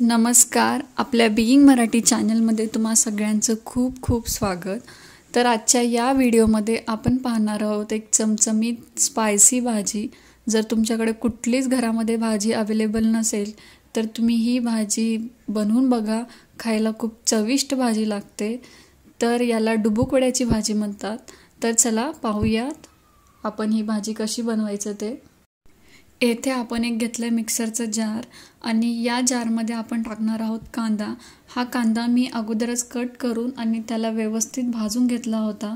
नमस्कार. आपल्या बीइंग मराठी चॅनलमध्ये तुम्हा सगळ्यांचं खूप खूप स्वागत. तर आजच्या या व्हिडिओमध्ये आपण पाहणार आहोत एक चमचमीत स्पायसी भाजी. जर तुमच्याकडे कुठलीच घरामध्ये भाजी अवेलेबल नसेल तर तुम्ही ही भाजी बनवून बघा. खायला खूप चविष्ट भाजी लागते. तर याला डुबुकवड्याची भाजी म्हणतात. तर चला पाहूयात आपण ही भाजी कशी बनवायचं ते. येथे आपण एक घेतलं आहे मिक्सरचं जार आणि या जारमध्ये आपण टाकणार आहोत कांदा. हा कांदा मी अगोदरच कट करून आणि त्याला व्यवस्थित भाजून घेतला होता.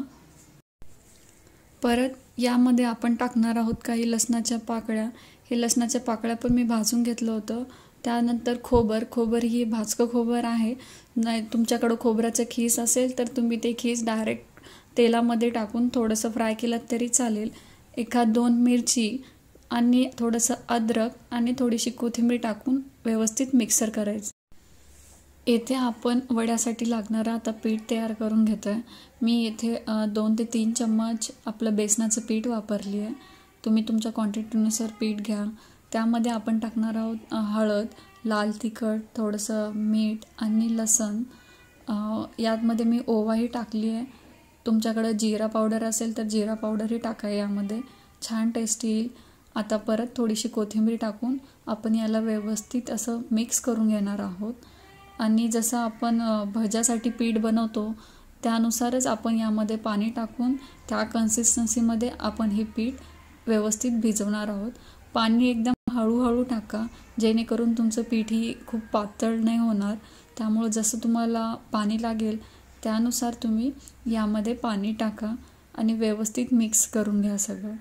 परत यामध्ये आपण टाकणार आहोत काही लसणाच्या पाकळ्या. हे लसणाच्या पाकळ्या पण मी भाजून घेतलं होतं. त्यानंतर खोबर ही भाजकं खोबर आहे. नाही तुमच्याकडं खोबऱ्याचं खीस असेल तर तुम्ही ते खीस डायरेक्ट तेलामध्ये टाकून थोडंसं फ्राय केलं तरी चालेल. 1-2 मिरची आणि थोडंसं अद्रक आणि थोडीशी कोथिंबीर टाकून व्यवस्थित मिक्सर करायचं. येथे आपण वड्यासाठी लागणारं आता पीठ तयार करून घेतो आहे. मी येथे 2 ते 3 चम्मच आपलं बेसनाचं पीठ वापरली आहे. तुम्ही तुमच्या क्वांटिटीनुसार पीठ घ्या. त्यामध्ये आपण टाकणार आहोत हळद, लाल तिखट, थोडंसं मीठ आणि लसण. यामध्ये मी ओवाही टाकली आहे. तुमच्याकडं जिरा पावडर असेल तर जिरा पावडरही टाका. यामध्ये छान टेस्ट येईल. आता परत थोडीशी कोथिंबीर टाकून आपण याला व्यवस्थित असं मिक्स करून घेणार आहोत. आणि जसं आपण भज्यासाठी पीठ बनवतो त्यानुसारच आपण यामध्ये पाणी टाकून त्या कन्सिस्टन्सीमध्ये आपण हे पीठ व्यवस्थित भिजवणार आहोत. पाणी एकदम हळूहळू टाका जेणेकरून तुमचं पीठही खूप पातळ नाही होणार. त्यामुळे जसं तुम्हाला पाणी लागेल त्यानुसार तुम्ही यामध्ये पाणी टाका आणि व्यवस्थित मिक्स करून घ्या सगळं.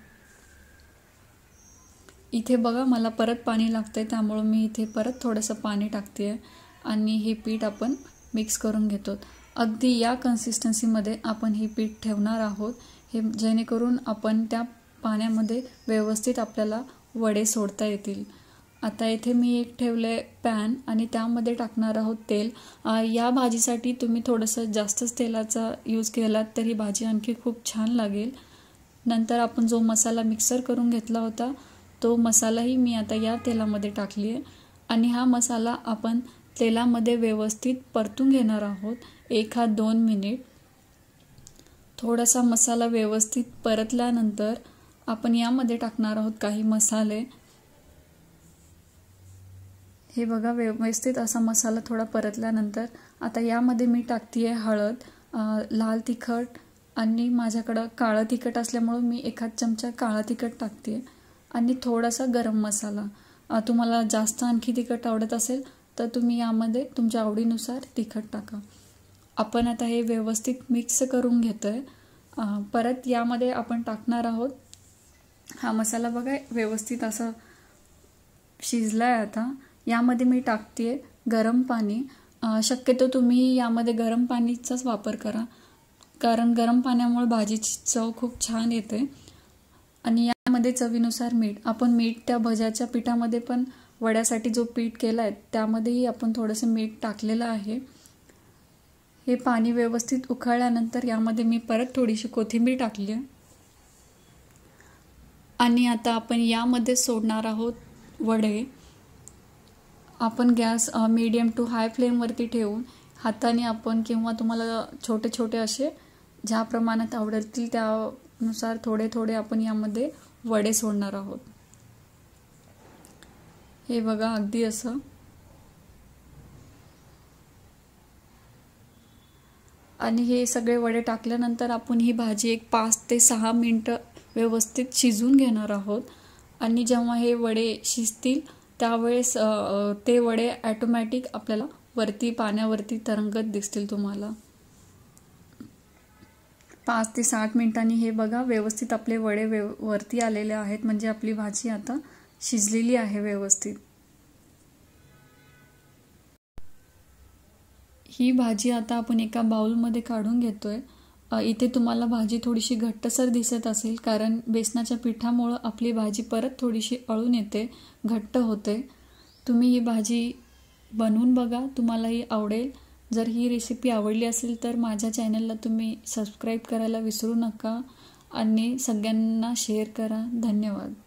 इथे बघा मला परत पाणी लागतंय त्यामुळे मी इथे परत थोडंसं पाणी टाकते आहे आणि हे पीठ आपण मिक्स करून घेतो. अगदी या कन्सिस्टन्सीमध्ये आपण हे पीठ ठेवणार आहोत. हे जेणेकरून आपण त्या पाण्यामध्ये व्यवस्थित आपल्याला वडे सोडता येतील. आता इथे मी एक ठेवले पॅन आणि त्यामध्ये टाकणार आहोत तेल. या भाजीसाठी तुम्ही थोडंसं जास्तच तेलाचा यूज केलात तर ही भाजी आणखी खूप छान लागेल. नंतर आपण जो मसाला मिक्सर करून घेतला होता तो मसालाही मी आता या तेलामध्ये टाकली आहे आणि हा मसाला आपण तेलामध्ये व्यवस्थित परतून घेणार आहोत 1-2 मिनिट. थोडासा मसाला व्यवस्थित परतल्यानंतर आपण यामध्ये टाकणार आहोत काही मसाले. हे बघा व्यवस्थित असा मसाला थोडा परतल्यानंतर आता यामध्ये मी टाकते आहे हळद, लाल तिखट आणि माझ्याकडं काळं तिखट असल्यामुळं मी 1 चमचा काळा तिखट टाकते आहे आणि थोडासा गरम मसाला. तुम्हाला जास्त आणखी तिखट आवडत असेल तर तुम्ही यामध्ये तुमच्या आवडीनुसार तिखट टाका. आपण आता हे व्यवस्थित मिक्स करून घेतो आहे. परत यामध्ये आपण टाकणार आहोत हा मसाला. बघा व्यवस्थित असं शिजला आहे. आता यामध्ये मी टाकते आहे गरम पाणी. शक्यतो तुम्ही यामध्ये गरम पाणीचाच वापर करा कारण गरम पाण्यामुळे भाजीची चव खूप छान येते. आणि यामध्ये चवीनुसार मीठ. आपण मीठ त्या भज्याच्या पिठामध्ये पण वड्यासाठी जो पीठ केला आहे त्यामध्येही आपण थोडंसं मीठ टाकलेलं आहे. हे पाणी व्यवस्थित उकळल्यानंतर यामध्ये मी परत थोडीशी कोथिंबीर टाकली आहे आणि आता आपण यामध्ये सोडणार आहोत वडे. आपण गॅस मीडियम टू हाय फ्लेमवरती ठेवून हाताने आपण किंवा तुम्हाला छोटे छोटे असे ज्या प्रमाणात आवडतील त्यानुसार थोडे थोडे आपण यामध्ये वडे सोडणार आहोत. हे बघा अगदी असं. आणि हे सगळे वडे टाकल्यानंतर आपण ही भाजी एक 5 ते 6 मिनिटं व्यवस्थित शिजवून घेणार आहोत. आणि जेव्हा हे वडे शिजतील त्यावेळेस ते वडे ॲटोमॅटिक आपल्याला वरती पाण्यावरती तरंगत दिसतील तुम्हाला. 5 ते 7 मिनिटांनी हे बघा व्यवस्थित आपले वडे वरती आलेले आहेत. म्हणजे आपली भाजी आता शिजलेली आहे व्यवस्थित. ही भाजी आता आपण एका बाउलमध्ये काढून घेतोय. इथे तुम्हाला भाजी थोडीशी घट्टसर दिसत असेल कारण बेसनाच्या पिठामुळं आपली भाजी परत थोडीशी अळून येते, घट्ट होते. तुम्ही ही भाजी बनवून बघा, तुम्हालाही आवडेल. जर ही रेसिपी आवडली असेल तर माझ्या चॅनलला तुम्ही सबस्क्राईब करायला विसरू नका आणि सगळ्यांना शेअर करा. धन्यवाद.